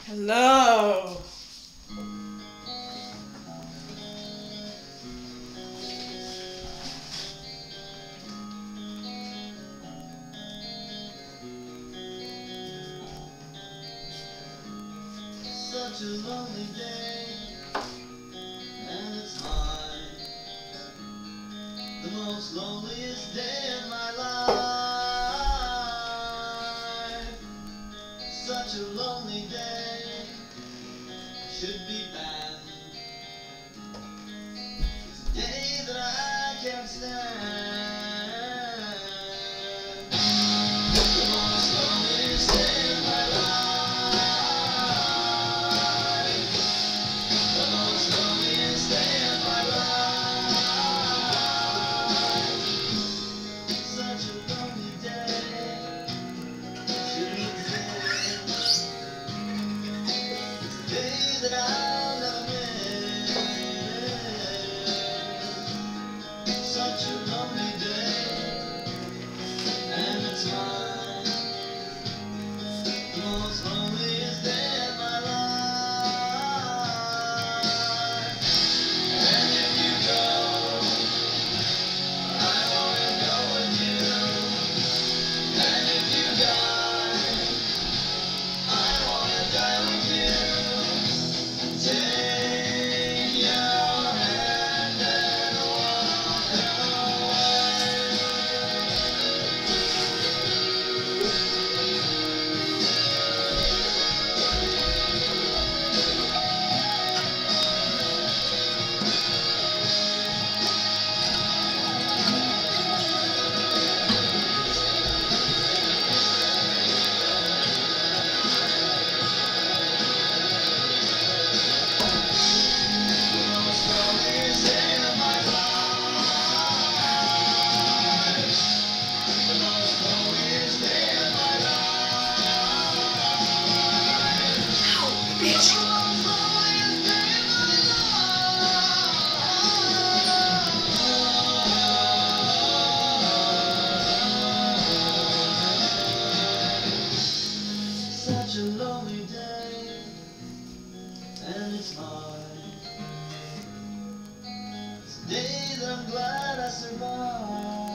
Hello. Such a lonely day, and it's mine, the most loneliest day of my life. Such a lonely day, should be banned. It's a day that I can't stand. The most loneliest day of my life. The most loneliest day of my life. Such a lonely day should exist. It's a day that I'll never miss. Such a lonely day, and it's mine. The most loneliest day of my life. And if you go, I wanna go with you. And if you die, I wanna die with you. Take your hand and walk away. The most loneliest day of my life. The most loneliest day of my life. Bitch. The most loneliest day of my life. Such a lonely day, and it's mine. It's a day that I'm glad I survived.